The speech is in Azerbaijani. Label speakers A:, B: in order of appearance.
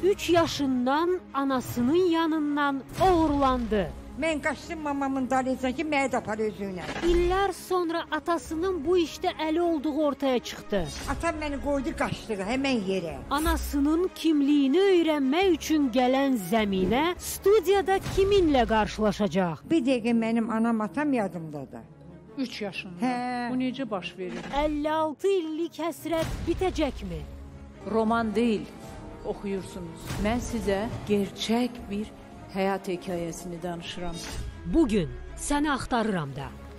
A: 3 yaşından anasının yanından oğurlandı.
B: Mən qaçdım mamamın dalıyacaq ki, məni də apar özüylə.
A: İllər sonra atasının bu işdə əli olduğu ortaya çıxdı.
B: Atam məni qoydu qaçdığı həmən yerə.
A: Anasının kimliyini öyrənmək üçün gələn Zəminə studiyada kiminlə qarşılaşacaq?
B: Bir dəqiqə mənim anam atam yadımdadır.
C: 3 yaşında.
B: Hə.
C: Bu necə baş verir?
A: 56 illik həsrət bitəcəkmi?
C: Roman deyil, oxuyursunuz. Mən sizə gerçək bir həyat hekayəsini danışıram.
A: Bugün səni axtarıram da.